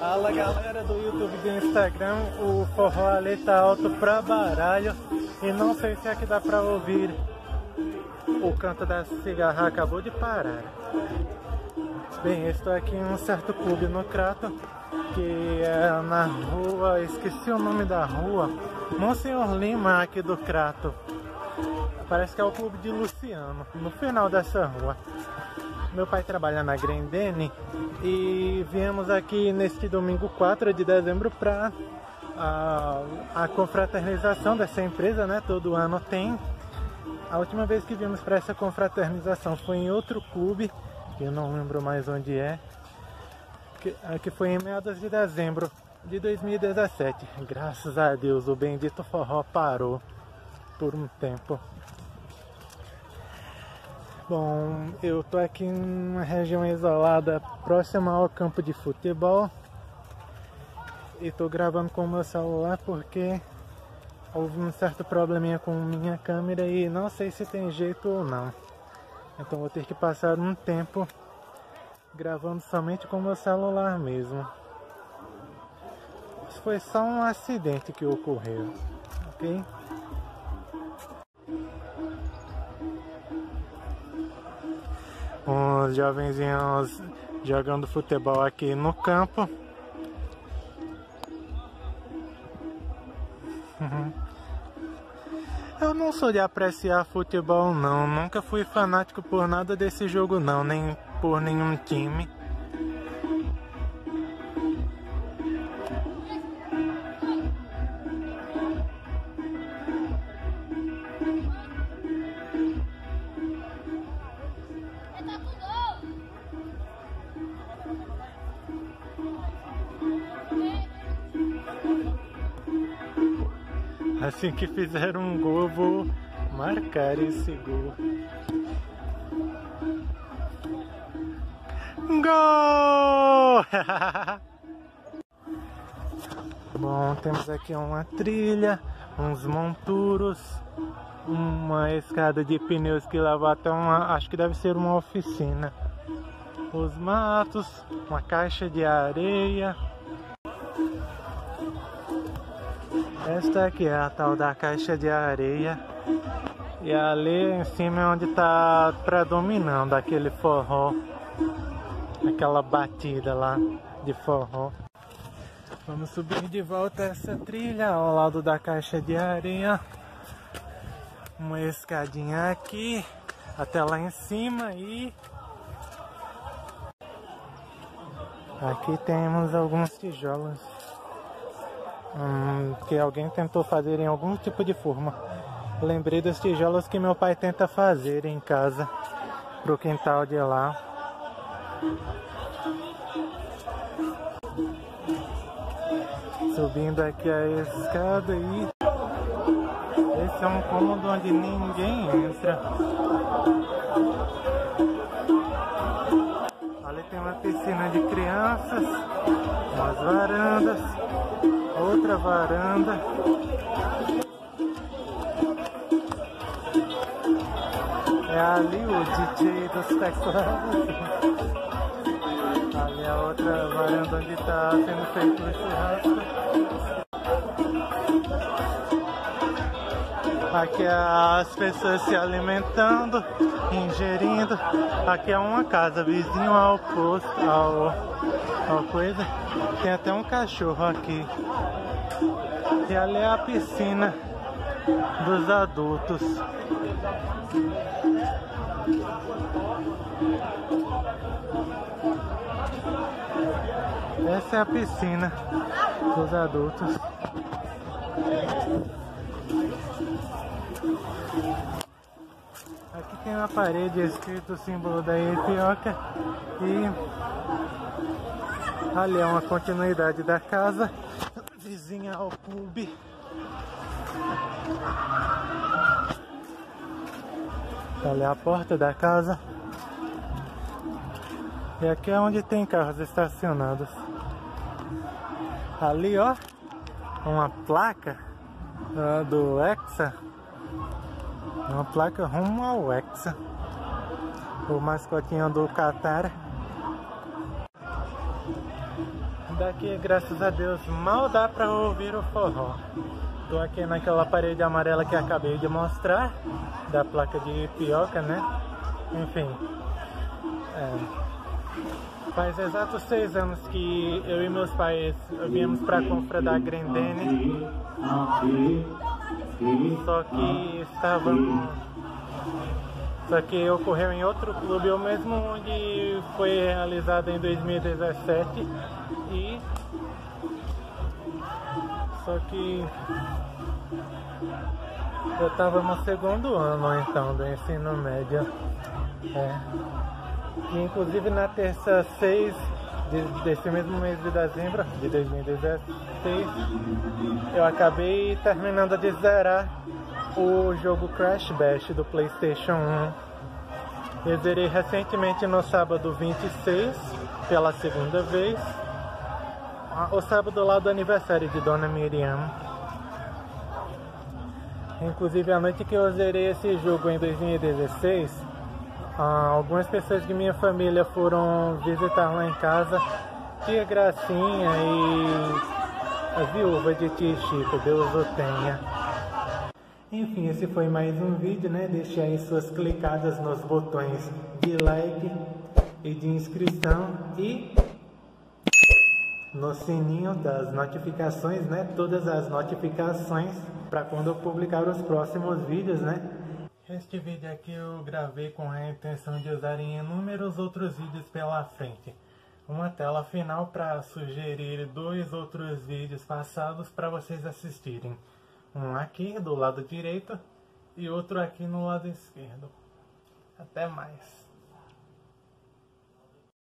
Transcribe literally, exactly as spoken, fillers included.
Fala galera do YouTube e do Instagram, o forró ali tá alto pra baralho e não sei se aqui dá pra ouvir. O canto da cigarra acabou de parar. Bem, eu estou aqui em um certo clube no Crato, que é na rua, esqueci o nome da rua, Monsenhor Lima aqui do Crato. Parece que é o clube de Luciano, no final dessa rua. Meu pai trabalha na Grendene e viemos aqui neste domingo quatro de dezembro para a, a confraternização dessa empresa, né? Todo ano tem. A última vez que viemos para essa confraternização foi em outro clube, que eu não lembro mais onde é, que, que foi em meados de dezembro de dois mil e dezessete. Graças a Deus, o bendito forró parou por um tempo. Bom, eu tô aqui em uma região isolada próxima ao campo de futebol e tô gravando com o meu celular porque houve um certo probleminha com minha câmera e não sei se tem jeito ou não. Então vou ter que passar um tempo gravando somente com o meu celular mesmo. Isso foi só um acidente que ocorreu, ok? Uns jovenzinhos jogando futebol aqui no campo. Eu não sou de apreciar futebol não, nunca fui fanático por nada desse jogo não, nem por nenhum time. Assim que fizer um gol, eu vou marcar esse gol. Gol! Bom, temos aqui uma trilha, uns monturos, uma escada de pneus que leva até uma, acho que deve ser uma oficina. Os matos, uma caixa de areia. Esta aqui é a tal da caixa de areia. E ali em cima é onde está predominando aquele forró. Aquela batida lá de forró. Vamos subir de volta essa trilha ao lado da caixa de areia. Uma escadinha aqui até lá em cima e... aqui temos alguns tijolos. Hum, que alguém tentou fazer em algum tipo de forma. Lembrei dos tijolos que meu pai tenta fazer em casa pro quintal de lá. Subindo aqui a escada e esse é um cômodo onde ninguém entra. Ali tem uma piscina de crianças, umas varandas. Outra varanda. É ali o D J dos teclados. Ali a outra varanda onde está sendo feito o churrasco. Aqui as pessoas se alimentando, ingerindo. Aqui é uma casa vizinho ao posto, ao, ao coisa. Tem até um cachorro aqui. E ali é a piscina dos adultos. Essa é a piscina dos adultos. Aqui tem uma parede escrito o símbolo da Epioca e ali é uma continuidade da casa vizinha ao clube. Ali é a porta da casa. E aqui é onde tem carros estacionados. Ali, ó, uma placa uh, do Hexa. Uma placa rumo ao Hexa. O mascotinho do Qatar. Daqui, graças a Deus, mal dá pra ouvir o forró. Tô aqui naquela parede amarela que acabei de mostrar, da placa de Pioca, né? Enfim, é, faz exatos seis anos que eu e meus pais viemos pra Confra da Grendene, só que estávamos... Só que ocorreu em outro clube, o mesmo onde foi realizado em dois mil e dezessete, e só que eu estava no segundo ano então do ensino médio, é. E inclusive na terça seis de, desse mesmo mês de dezembro de dois mil e dezesseis, eu acabei terminando de zerar o jogo Crash Bash do PlayStation um. Eu zerei recentemente no sábado vinte e seis, pela segunda vez. O sábado lá do aniversário de Dona Miriam. Inclusive a noite que eu zerei esse jogo em dois mil e dezesseis, algumas pessoas de minha família foram visitar lá em casa. Tia Gracinha e a viúva de Tio Chico, Deus o tenha. Enfim, esse foi mais um vídeo, né? Deixe aí suas clicadas nos botões de like e de inscrição e no sininho das notificações, né? Todas as notificações para quando eu publicar os próximos vídeos, né? Este vídeo aqui eu gravei com a intenção de usar em inúmeros outros vídeos pela frente. Uma tela final para sugerir dois outros vídeos passados para vocês assistirem. Um aqui do lado direito e outro aqui no lado esquerdo. Até mais.